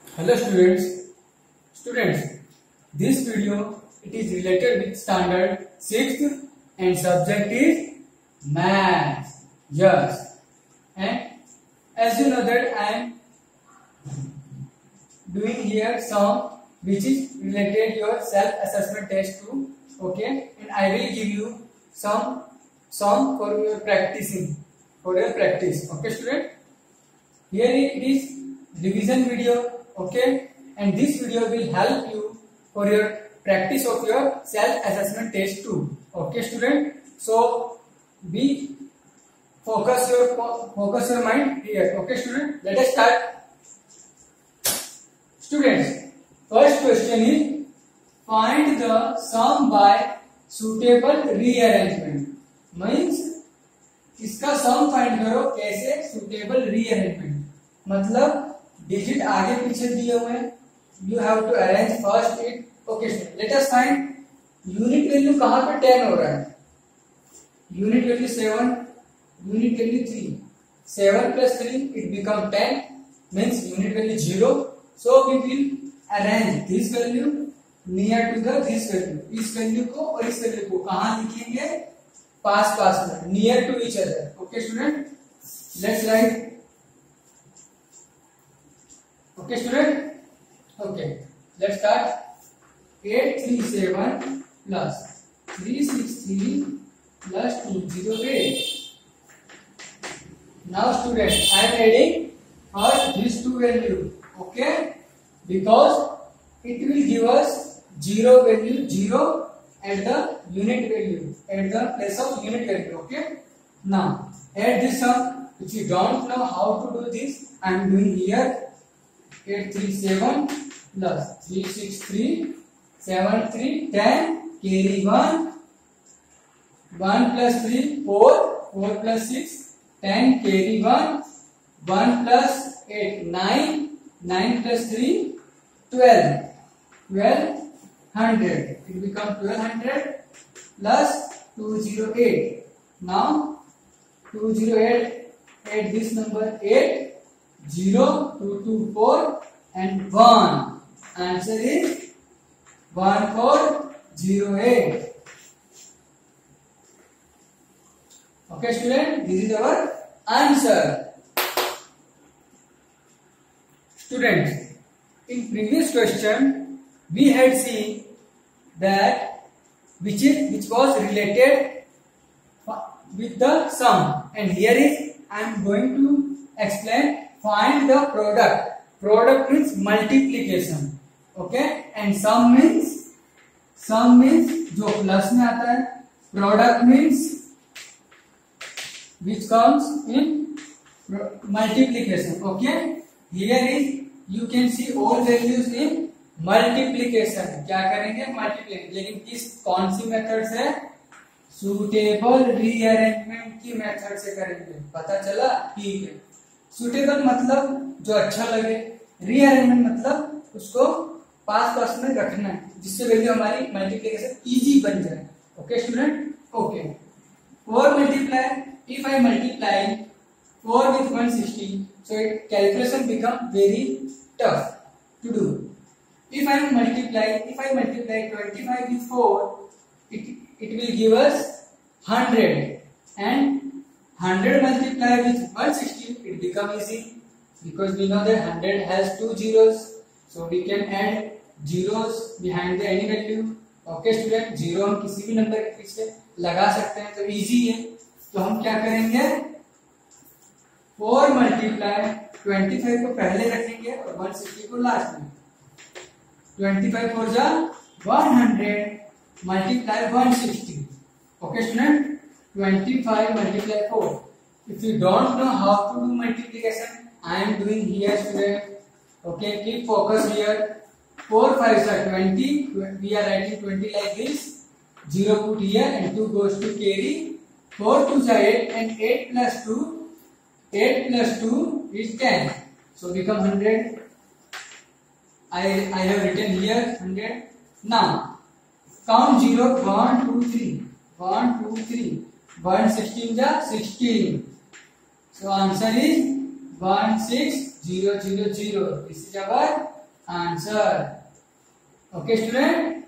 Hello students, this video it is related with standard 6th and subject is maths. Yes, and as you know that I am doing here some which is related your self assessment test too. Okay, and I will give you some for your practicing for your practice. Okay, student. Here it is revision video. Okay, and this video will help you for your practice of your self assessment test too. Okay, student. So be focus your mind here. Okay, student. Let us start. Students, first question is find the sum by suitable rearrangement. Means इसका sum find करो कैसे suitable rearrangement, मतलब digit आगे पीछे दिए हुए हैं, you have to arrange first it. Okay, let us find unit value कहां पे 10 हो रहा है, unit value 7, unit value 3, 7 plus 3 it become 10 means unit value 0. So we will arrange this value near to the this value. इस value को और इस value को कहां लिखेंगे, पास में, near to each other. Okay student, let's write. Okay student, okay let's start. 837 plus 363 plus 208. Now student, I am adding first these two value. Okay, because it will give us 0 value 0 at the unit value, at the place of unit value. Okay, now add this sum. If you don't know how to do this, I am doing here. 837 plus 363 73 10 carry 1 plus 3 4 plus 6 10 carry 1 plus 8 9 plus 3 12 100. It become 1200 plus 208. Now 208 add this number 8 0 2 2 4 and 1. Answer is 1408. Okay student, this is our answer. Students, in previous question we had seen that which was related with the sum, and here is I am going to explain. Find the product. Product means multiplication. Okay, and sum means जो plus में आता है. Product means which comes in multiplication. Okay, here is you can see all values in multiplication. क्या करेंगे, multiply. लेकिन कौन सी method से, सुटेबल रीअरेंजमेंट की मेथड से करेंगे. पता चला? ठीक है. सुटेबल मतलब जो अच्छा लगे, रीअरेंजमेंट मतलब उसको पास में रखना है जिससे वैल्यू हमारी मल्टीप्लीकेशन इजी बन जाए. Okay student, okay. 4 multiply, if I multiply 4 with 160, so calculation become very tough to do. If I multiply 25 with 4, it will give us 100, and 100 multiply with 160, it become easy because we know that 100 has 2 zeros, so we can add zeros behind the any value. Okay student, zero हम किसी भी number के पीछे लगा सकते हैं तो easy है. तो हम क्या करेंगे, 4 multiply 25 को पहले रखेंगे और 160 को लास्ट में. 25 4 जा 100 multiply 160. Okay student, 25 multiply 4. If you don't know how to do multiplication, I am doing here student. Okay, keep focus here. 4 5s are 20. We are writing 20 like this. 0 put here and 2 goes to carry. 4 2s are 8 and 8 plus 2 is 10. So become 100. I have written here 100. Now count 0. 1 2 3 1 2 3 1 16 ja 16. So answer is 16000. This is our answer. Okay student,